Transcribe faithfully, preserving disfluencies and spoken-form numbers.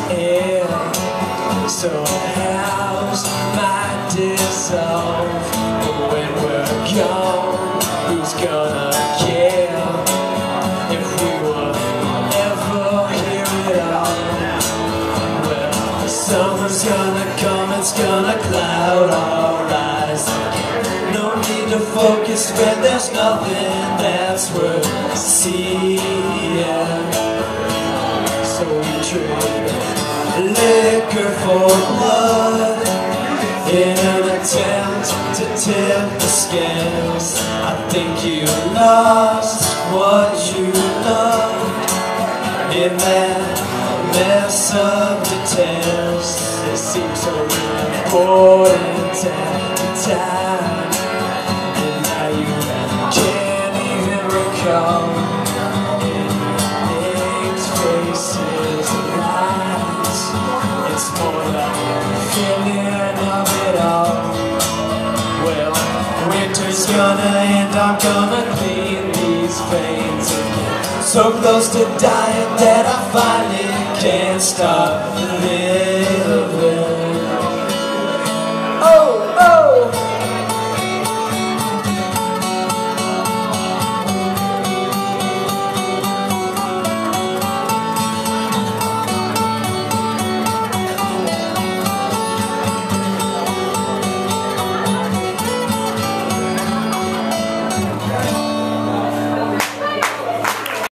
air. So house might dissolve, but when we're gone, who's gonna care if we were ever here at all? Well, the summer's gonna come, it's gonna cloud our eyes. No need to focus when there's nothing that's worth seeing. So we trade liquor for blood in an attempt to tip the scales. I think you lost what you loved in that mess of details. It seems so important at the time, and now you can't even recall names, faces, and lines. It's more like a feeling of it all. Well, winter's gonna end, I'm gonna clean these veins again. So close to dying that I finally can't stop living.